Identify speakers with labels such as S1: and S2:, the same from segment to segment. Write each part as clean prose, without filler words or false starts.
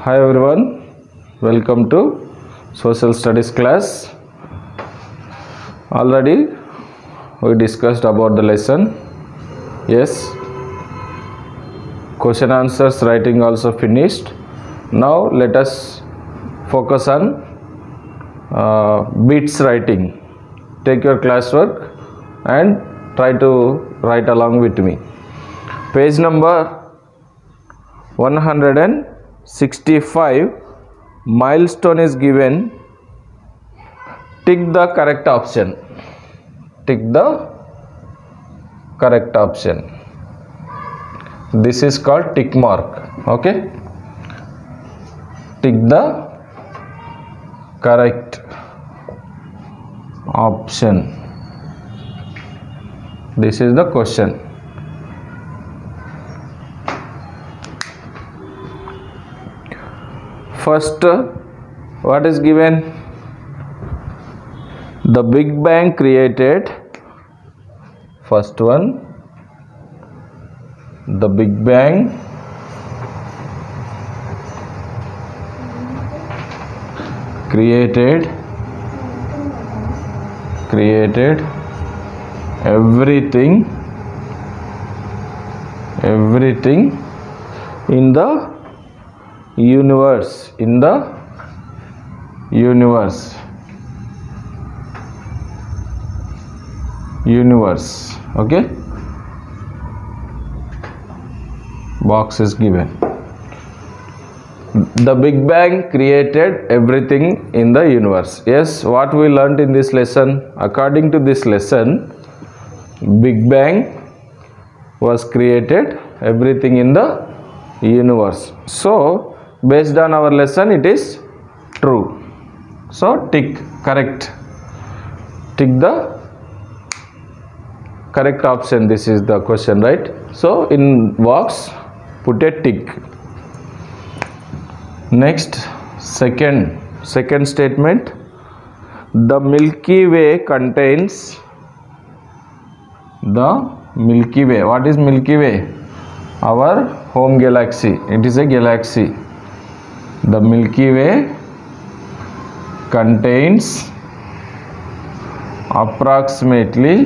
S1: Hi everyone, welcome to social studies class. Already we discussed about the lesson. Yes, question answers writing also finished. Now let us focus on bits writing. Take your classwork and try to write along with me. Page number 165, milestone is given. Tick the correct option. Tick the correct option. This is called tick mark. Okay. Tick the correct option. This is the question. First, what is given? The Big Bang created. First one, the Big Bang created everything in the universe. Okay, box is given. The Big Bang created everything in the universe. Yes, what we learned in this lesson? According to this lesson, Big Bang was created everything in the universe. So based on our lesson, it is true. So tick correct. Tick the correct option. This is the question, right? So in box put a tick. Next, second statement. The Milky Way contains. The Milky Way. What is Milky Way? Our home galaxy. It is a galaxy. The Milky Way contains approximately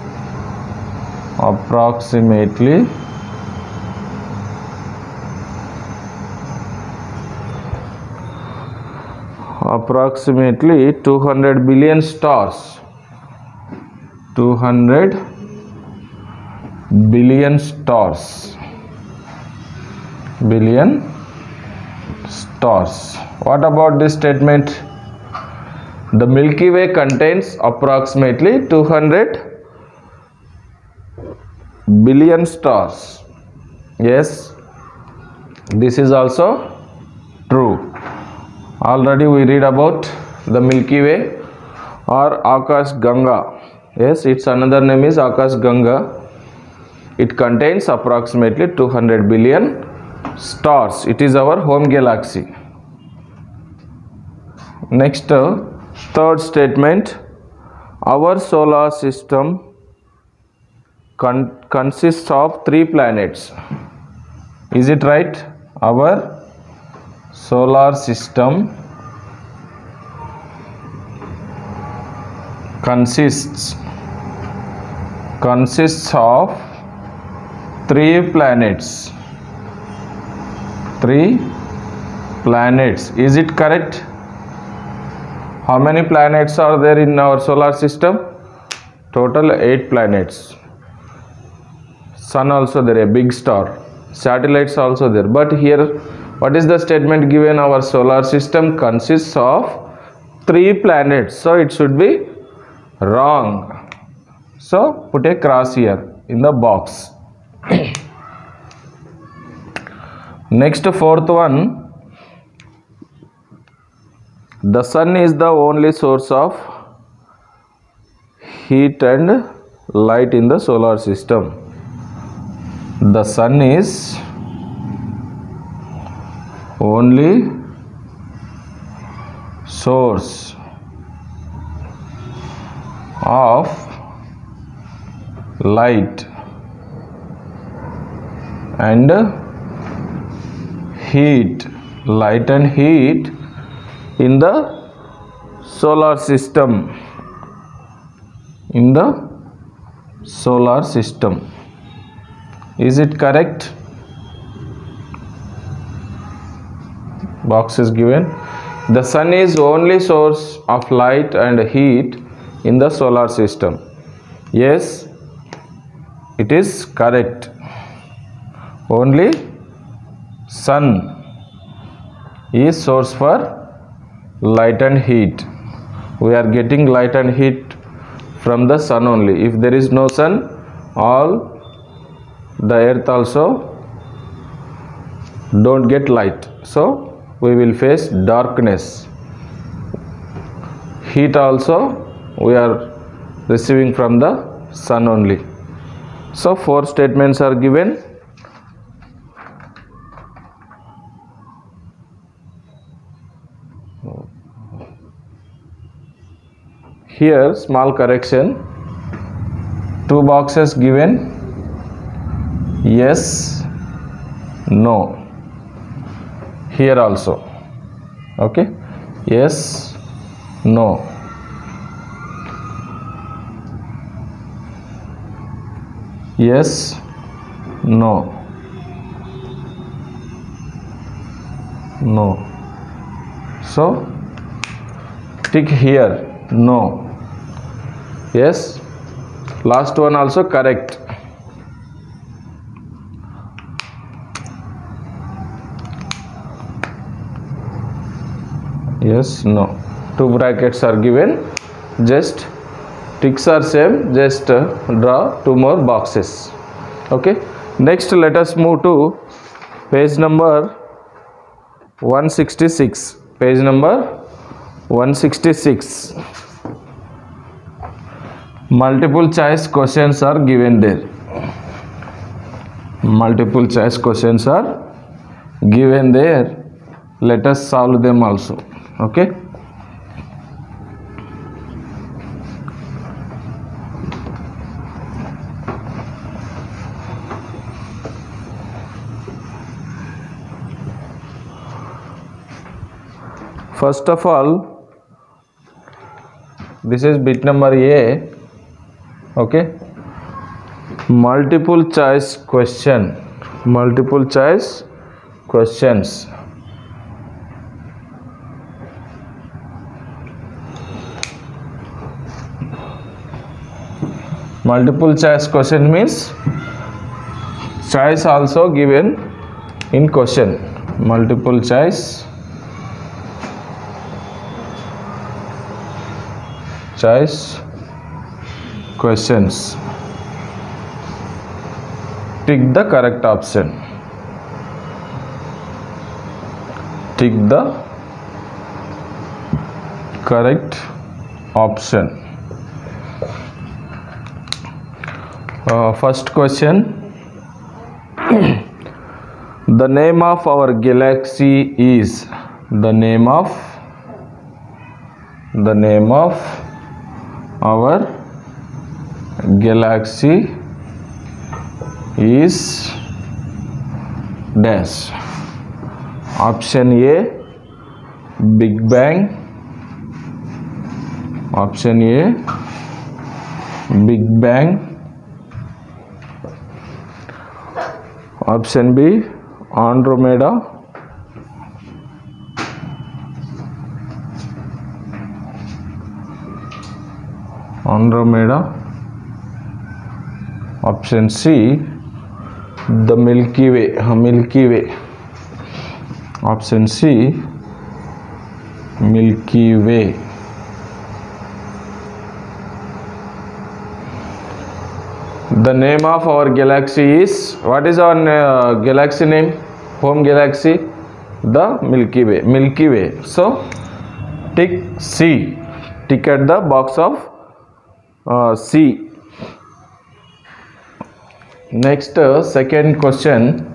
S1: 200 billion stars. 200 billion stars. What about this statement? The Milky Way contains approximately 200 billion stars. Yes, this is also true. Already we read about the Milky Way or Akash Ganga. Yes, its another name is Akash Ganga. It contains approximately 200 billion stars. It is our home galaxy. Next, third statement. Our solar system consists of 3 planets. Is it right? Our solar system consists of 3 planets. 3 planets. Is it correct? How many planets are there in our solar system? Total 8 planets. Sun also there, a big star. Satellites also there. But here, what is the statement given? Our solar system consists of 3 planets. So it should be wrong. So put a cross here in the box. Next, fourth one. The sun is the only source of heat and light in the solar system. The sun is only source of light and heat light and heat in the solar system. In the solar system. Is it correct? Box is given. The sun is only source of light and heat in the solar system. Yes, it is correct. Only sun is source for light and heat. We are getting light and heat from the sun only. If there is no sun, all the earth also don't get light. So we will face darkness. Heat also we are receiving from the sun only. So 4 statements are given. Here small correction. 2 boxes given. Yes, no. Here also. Okay. Yes, no. Yes, no. No. So tick here, no. Yes, last one also correct. Yes, no. 2 brackets are given. Just ticks are same. Just draw 2 more boxes. Okay. Next, let us move to page number 166. Page number 166. Multiple choice questions are given there. Multiple choice questions are given there. Let us solve them also. Okay. First of all, this is bit number A. Okay. Multiple choice question. Multiple choice questions. Multiple choice question means choice also given in question. Multiple choice questions. Tick the correct option. Tick the correct option. First question. The name of our galaxy is. The name of our galaxy is dash. Option A, Big Bang. Option A, Big Bang. Option B, Andromeda. Option C, the Milky Way. Option C, Milky Way. The name of our galaxy is, what is our galaxy name? Home galaxy? The Milky Way. So tick C. Tick at the box of C. Next, second question.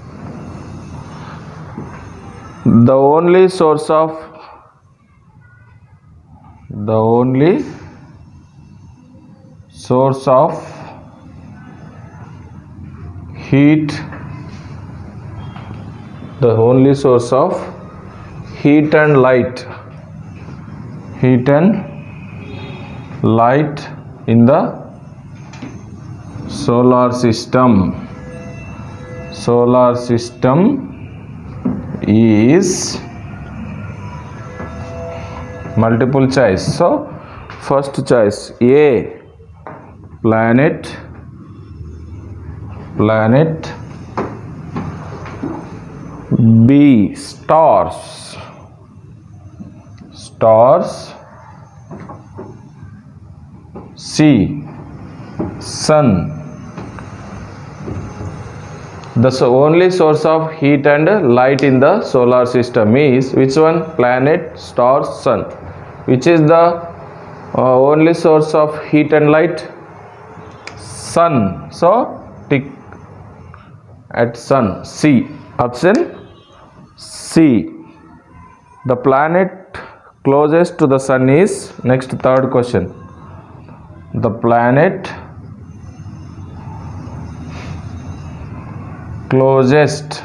S1: The only source of heat. The only source of heat and light in the solar system is multiple choice. So first choice A, planet, B, stars, C, sun. The only source of heat and light in the solar system is which one? Planet, stars, sun. Which is the only source of heat and light? Sun. So tick at sun. C. Option C. The planet closest to the sun is, next third question. The planet closest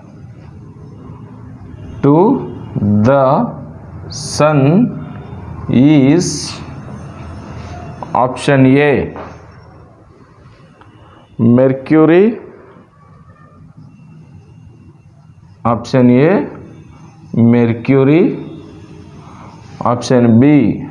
S1: to the sun is option A, Mercury. Option A, Mercury. Option B,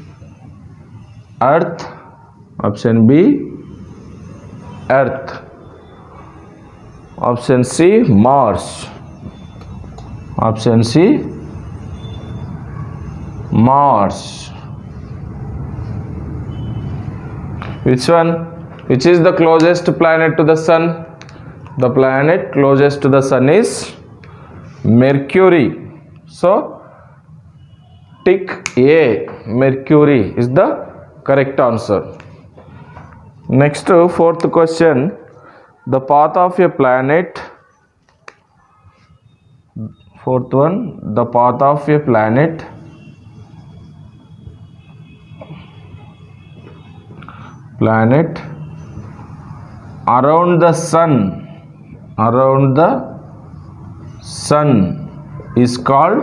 S1: Earth. Option B, Earth. Option C, Mars. Option C, Mars. Which one? Which is the closest planet to the sun? The planet closest to the sun is Mercury. So tick A, Mercury is the correct answer. Next, fourth question. The path of a planet, fourth one, the path of a planet around the sun is called,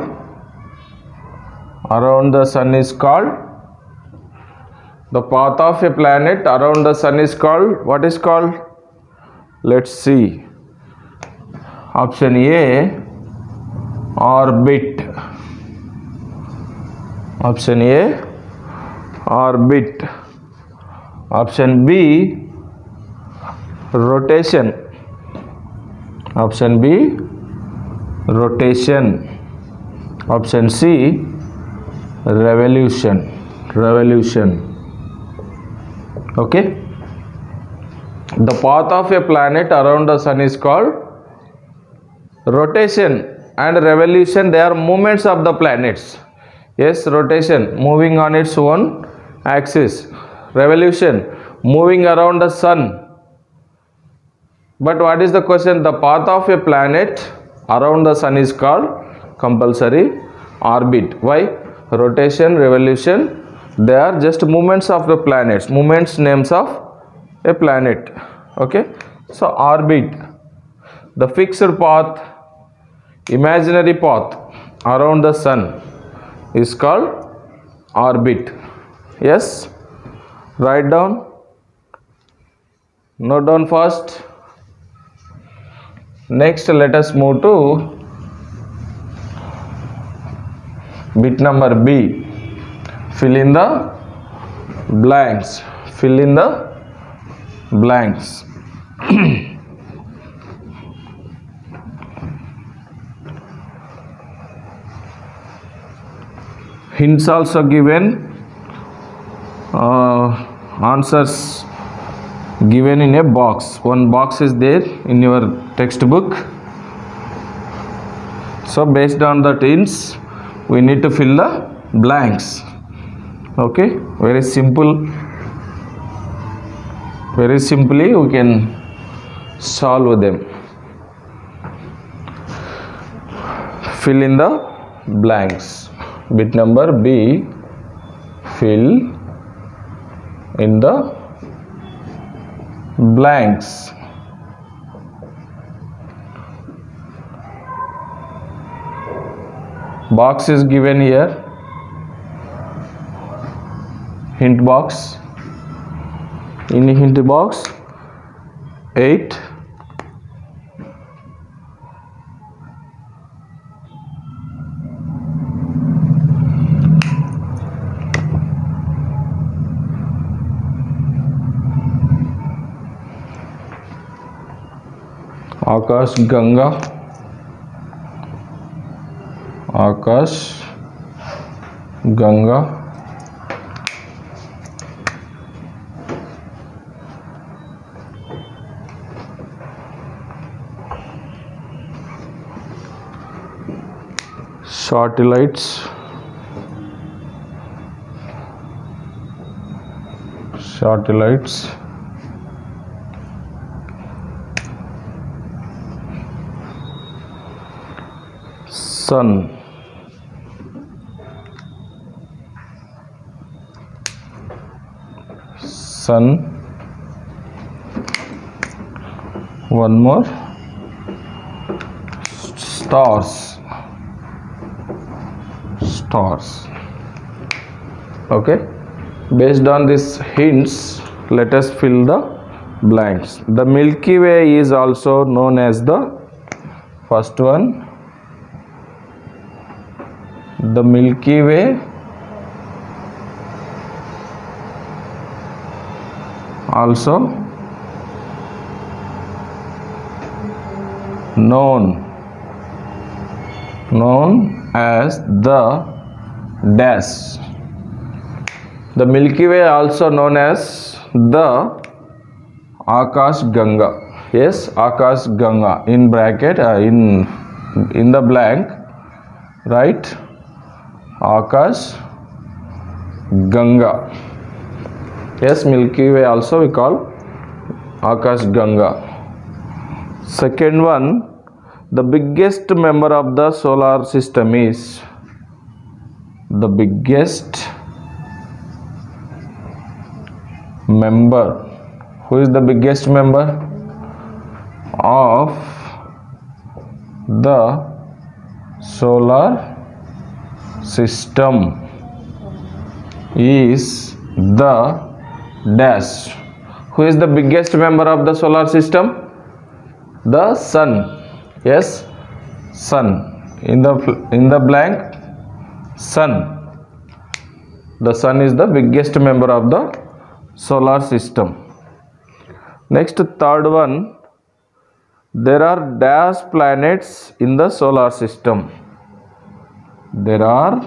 S1: the path of a planet around the sun is called, what is called? Let's see. Option A, orbit. Option A, orbit. Option B, rotation. Option B, rotation. Option C, revolution. Okay. The path of a planet around the sun is called rotation, and revolution, they are movements of the planets. Yes, rotation, moving on its own axis. Revolution, moving around the sun. But what is the question? The path of a planet around the sun is called compulsory orbit. Why? Rotation, revolution, they are just movements of the planets, movements names of a planet. Okay, so orbit, the fixed path, imaginary path around the sun is called orbit. Yes, write down, note down first. Next, let us move to bit number B. Fill in the blanks. Hints also given, answers given in a box. One box is there in your textbook. So based on that hints, we need to fill the blanks. Okay, very simply we can solve them. Fill in the blanks. Bit number B, fill in the blanks. box is given here, hint box. In hint box 8, Akash Ganga, Akash Ganga, satellites, satellites, sun, sun, one more, stars, stars. Okay, based on these hints, let us fill the blanks. The Milky Way is also known as the first one, the Milky Way, also known as the dash. The Milky Way also known as the Akash Ganga. Yes, Akash Ganga. In bracket, in the blank, right? Akash Ganga. Yes, Milky Way also we call Akash Ganga. Second one, the biggest member of the solar system is, the biggest member. Who is the biggest member of the solar system is the dash. Who is the biggest member of the solar system? The sun. Yes, sun. In the blank, sun. The sun is the biggest member of the solar system. Next, third one, there are dash planets in the solar system. There are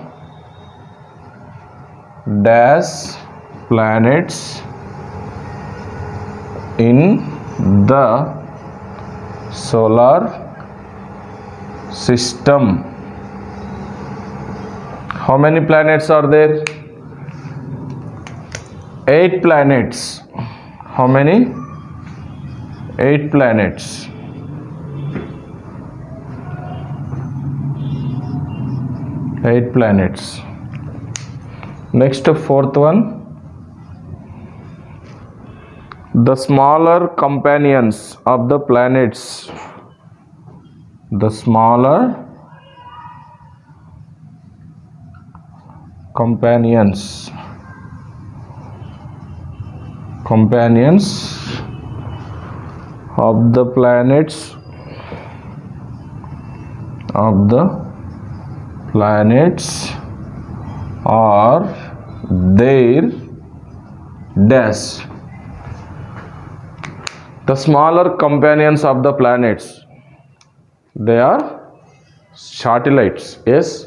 S1: dash planets in the solar system. How many planets are there? 8 planets. How many? 8 planets. Eight planets. Next, fourth one, the smaller companions of the planets. The smaller companions of the planets are their dash. The smaller companions of the planets, they are satellites. Yes,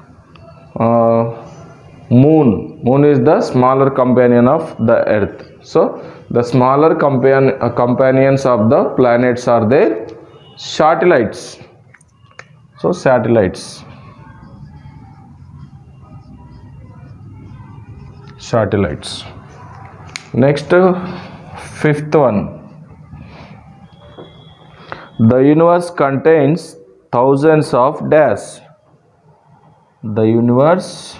S1: moon is the smaller companion of the earth. So the smaller companions of the planets are their satellites. So satellites. Next, fifth one, the universe contains thousands of dash. The universe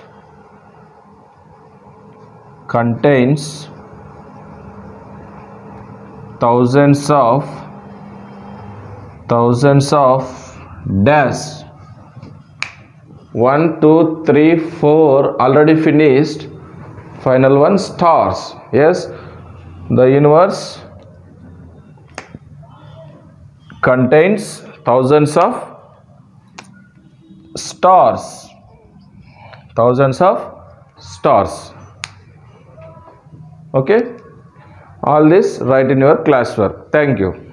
S1: contains thousands of dash. 1, 2, 3, 4 already finished. Final one, stars. Yes, the universe contains thousands of stars. Thousands of stars. Okay, all this write in your classwork. Thank you.